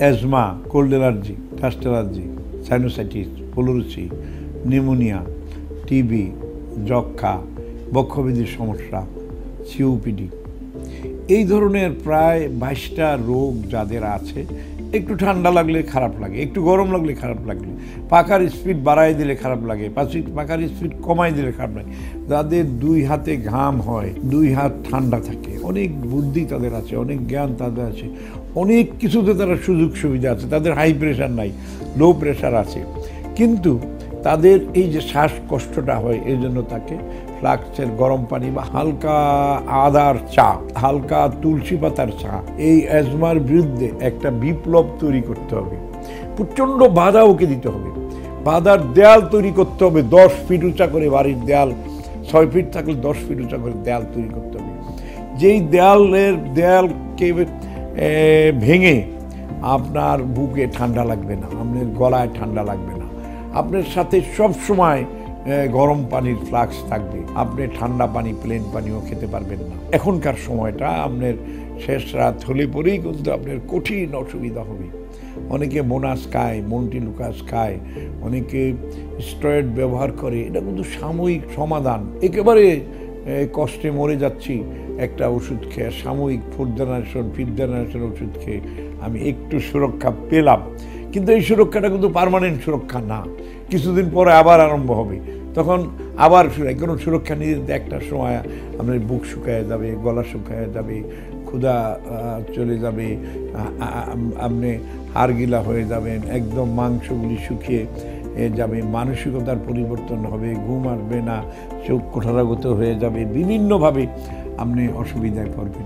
Asthma, cold allergy, dust allergy, sinusitis, pleurisy, pneumonia, TB, যক্ষা, বক্ষব্যাধির সমস্যা, সিওপিডি, এই ধরনের প্রায় 22টা রোগ যাদের আছে, একটু ঠান্ডা লাগলে খারাপ লাগে, একটু গরম লাগলে খারাপ লাগলে, পাখার স্পিড বাড়াই দিলে খারাপ লাগে, পাখার স্পিড কমাই দিলে খারাপ লাগে, যাদের 2 হাতে ঘাম হয়, 2 হাত ঠান্ডা থাকে, অনেক বুদ্ধি তাদের আছে, অনেক জ্ঞান তাদের আছে, অনেক কিছুতে তারা সুযোগ সুবিধা আছে, তাদের হাই প্রেশার নাই, লো প্রেশার আছে, কিন্তু তাদের এই যে শ্বাসকষ্টটা হয় এই জন্য তাকে ফ্লাক্সের গরম পানি বা হালকা আদার চা, হালকা তুলসী পাতার চা, এই অ্যাজমার বিরুদ্ধে একটা বিপ্লব তৈরি করতে হবে। প্রচণ্ড বাধা ওকে দিতে হবে, বাধার দেয়াল তৈরি করতে হবে, 10 ফিট উঁচা করে বাড়ির দেয়াল, 6 ফিট থাকলে 10 ফিট উঁচা করে দেয়াল তৈরি করতে হবে। যেই দেয়ালকে ভেঙে আপনার বুকে ঠান্ডা লাগবে না, আপনার গলায় ঠান্ডা লাগবে না, আপনার সাথে সব সময় গরম পানির ফ্লাক্স থাকবে, আপনি ঠান্ডা পানি, প্লেন পানিও খেতে পারবেন না। এখনকার সময়টা আপনার শেষ রাত হলে পরেই কিন্তু আপনার কঠিন অসুবিধা হবে। অনেকে বোনাস খায়, মন্টিলুকাস খায়, অনেকে স্টেরয়েড ব্যবহার করে, এটা কিন্তু সাময়িক সমাধান। একেবারে কষ্টে মরে যাচ্ছি একটা ওষুধ খেয়ে, সাময়িক 4th জেনারেশন 5th জেনারেশন ওষুধ খেয়ে আমি একটু সুরক্ষা পেলাম, কিন্তু এই সুরক্ষাটা কিন্তু পার্মানেন্ট সুরক্ষা না, কিছুদিন পরে আবার আরম্ভ হবে, তখন আবার কোনো সুরক্ষা নিয়ে একটা সময় আপনার বুক শুকায় যাবে, গলা শুকায় যাবে, ক্ষুধা চলে যাবে, আপনি হাড়গিলা হয়ে যাবেন, একদম মাংসগুলি শুকিয়ে যাবে, মানসিকতার পরিবর্তন হবে, ঘুম আসবে না, চোখ কোঠারাগত হয়ে যাবে, বিভিন্নভাবে আপনি অসুবিধায় পড়বেন।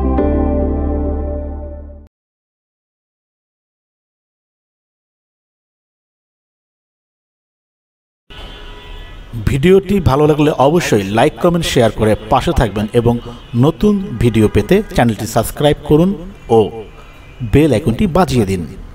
ভিডিওটি ভালো লাগলে অবশ্যই লাইক, কমেন্ট, শেয়ার করে পাশে থাকবেন এবং নতুন ভিডিও পেতে চ্যানেলটি সাবস্ক্রাইব করুন ও বেল আইকনটি বাজিয়ে দিন।